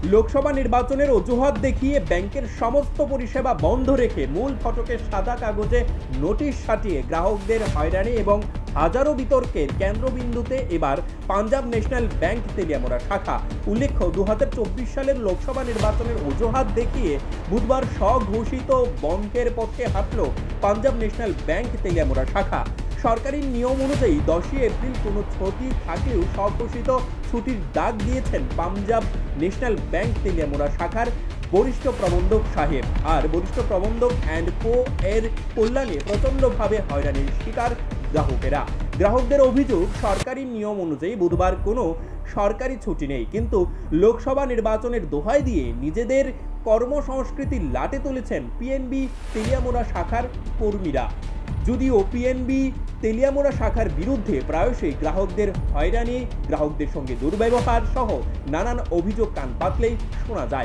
লোকসভা নির্বাচনের অজুহাত দেখিয়ে ব্যাংকের সমস্ত পরিষেবা বন্ধ রেখে মূল ফটকে সাদা কাগজে নোটিশ সাটিয়ে গ্রাহকদের হয়রানি এবং হাজারো বিতর্কের কেন্দ্রবিন্দুতে এবার পাঞ্জাব ন্যাশনাল ব্যাংক তেলিয়ামুড়া শাখা। উল্লেখ্য 2024 সালের লোকসভা নির্বাচনের অজুহাত দেখিয়ে বুধবার স্বঘোষিত বন্ধের পথে হাঁটল পাঞ্জাব ন্যাশনাল ব্যাংক তেলিয়ামুড়া শাখা। সরকারি নিয়ম অনুযায়ী 10 এপ্রিল কোনো ছুটি থাকলেও স্বঘোষিত ছুটির ডাক দিয়েছেন পাঞ্জাব ন্যাশনাল ব্যাংক তেলিয়ামুড়া শাখার বরিষ্ঠ প্রবন্ধক সাহেব। আর বরিষ্ঠ প্রবন্ধক অ্যান্ড কো এর কল্যাণে প্রচণ্ডভাবে হয়রানির শিকার গ্রাহকেরা। গ্রাহকদের অভিযোগ, সরকারি নিয়ম অনুযায়ী বুধবার কোনো সরকারি ছুটি নেই, কিন্তু লোকসভা নির্বাচনের দোহাই দিয়ে নিজেদের কর্মসংস্কৃতি লাটে তুলেছেন পিএনবি তেলিয়ামুড়া শাখার কর্মীরা। যদিও পিএনবি তেলিয়ামুড়া শাখার বিরুদ্ধে প্রায়শই গ্রাহকদের হয়রানি, গ্রাহকদের সঙ্গে দুর্ব্যবহার সহ নানান অভিযোগ কান পাতলেই শোনা যায়।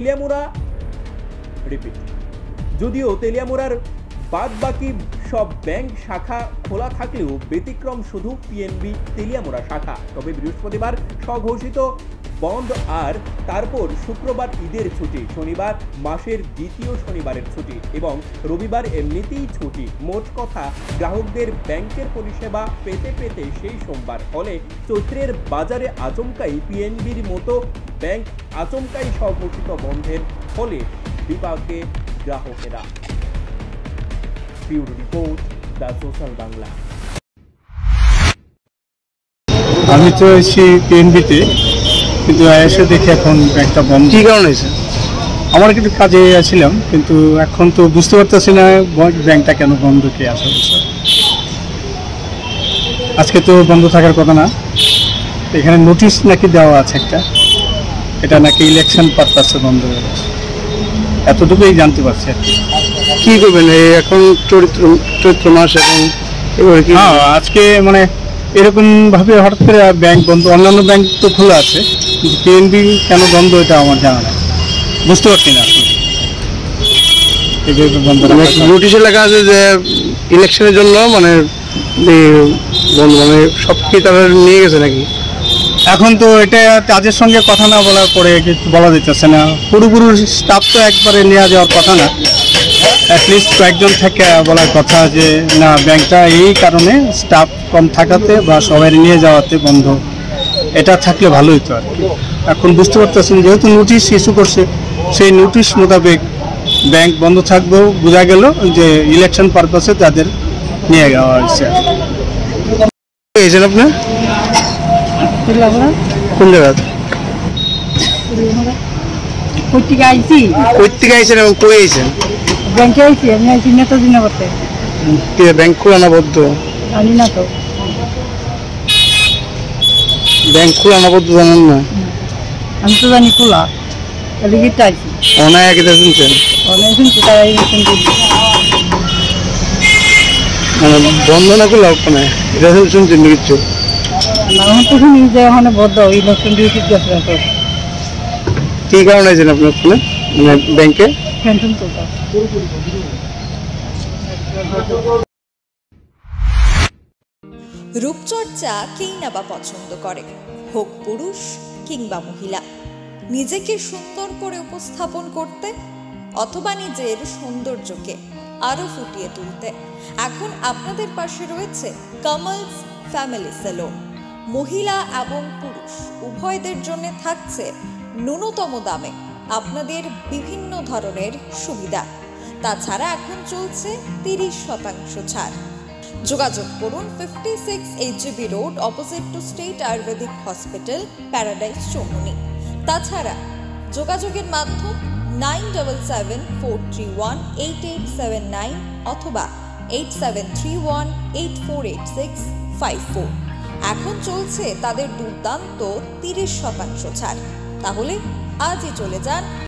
যদিও তেলিয়ামুড়ার বাদবাকি সব ব্যাংক শাখা খোলা থাকলেও ব্যতিক্রম শুধু পিএনবি তেলিয়ামুড়া শাখা। তবে বৃহস্পতিবার স্বঘোষিত বন্ধ, আর তারপর শুক্রবার ঈদের ছুটি, শনিবার মাসের দ্বিতীয় শনিবারের ছুটি এবং রবিবার এমনিতেই ছুটি। মোট কথা, গ্রাহকদের ব্যাংকের পরিষেবা পেতে পেতে সেই সোমবার। ফলে চৈত্রের বাজারে আচমকাই পিএনবির মতো ব্যাংক আচমকাই স্বঘোষিত বন্ধের ফলে বিপাকে গ্রাহকেরা। Bureau report, the social Bangla. আমি তো এসেছি পিএনবিতে, কিন্তু এসে দেখি এখন ব্যাংকটা বন্ধ। কী কারণে হয়েছে? আমার কিন্তু কাজে আসছিলাম, কিন্তু এখন তো বুঝতে পারতেছি না ব্যাংকটা কেন বন্ধ, কে আসা বলছে। আজকে তো বন্ধ থাকার কথা না, এখানে নোটিশ নাকি দেওয়া আছে একটা, এটা নাকি ইলেকশন পারপাসে বন্ধ হয়ে গেছে, এতটুকুই জানতে পারছি আর কি। কী করবেন এখন? চৈত্র মাস এখন এবারে কি? হ্যাঁ, আজকে মানে এরকম ভাবে হঠাৎ করে ব্যাংক বন্ধ। অন্যান্য ব্যাংক তো খোলা আছে, কিন্তু পিএনবি কেন বন্ধ এটা আমার জানা নেই, বুঝতে পারছি না এইভাবে বন্ধ। নোটিশে লেখা আছে যে ইলেকশনের জন্য মানে বন্ধ, মানে সব কি তারা নিয়ে গেছে নাকি? এখন তো এটা কাজের সঙ্গে কথা না বলার পরে কিছু বলা যেতেছে না। পুরোপুরি স্টাফ তো একবারে নেওয়া যাওয়ার কথা না, অ্যাটলিস্ট কয়েকজন থেকে বলার কথা যে না, ব্যাংকটা এই কারণে স্টাফ কম থাকাতে বা সবাই নিয়ে যাওয়াতে বন্ধ, এটা থাকলে ভালো হতো আর কি। এখন বুঝতে পারতেছেন, যেহেতু নোটিশ ইস্যু করছে, সেই নোটিশ মোতাবেক ব্যাংক বন্ধ থাকবেও বোঝা গেল যে ইলেকশন পারপাসে তাদের নিয়ে যাওয়া হয়েছে। গেছেন আপনি কোন জায়গা? কোথেকে আইছেন এবং কই আইছেন? ব্যাংকে আইছি, আমি আইছি নেতাজি নগরতে। ব্যাংক খোলা না বদ্ধ? জানি না তো। ব্যাংক খোলা না বদ্ধ জানেন না? আমি তো জানি খোলা, এদিকে আইছি। অনায় আগে শুনছেন? অনেক শুনছি, তারা ইলেকশন করছে। মানে বন্ধ না খোলা ওখানে এটা শুনছেন কিছু? না, এখন তো শুনি যে ওখানে বদ্ধ, ইলেকশন ডিউটি গেছে। কী কারণে আইছেন আপনি ওখানে, মানে ব্যাংকে? পেনশন চলতে। রূপচর্চা কেই না বা পছন্দ করে, হোক পুরুষ কিংবা মহিলা। নিজেকে সুন্দর করে উপস্থাপন করতে অথবা নিজের সৌন্দর্যকে আরো ফুটিয়ে তুলতে এখন আপনাদের পাশে রয়েছে কামালস ফ্যামিলি সেলুন। মহিলা এবং পুরুষ উভয়দের জন্য থাকছে ন্যূনতম দামে আপনাদের বিভিন্ন ধরনের সুবিধা। তাছাড়া এখন চলছে 30% ছাড়। যোগাযোগ করুন 56 HGB road, opposite to state ayurvedic hospital, paradise Chowmuhani. তাছাড়া যোগাযোগের মাধ্যম 9774318879 অথবা 8731848654। এখন চলছে তাদের দুর্দান্ত 30% ছাড়। তাহলে আজই চলে যান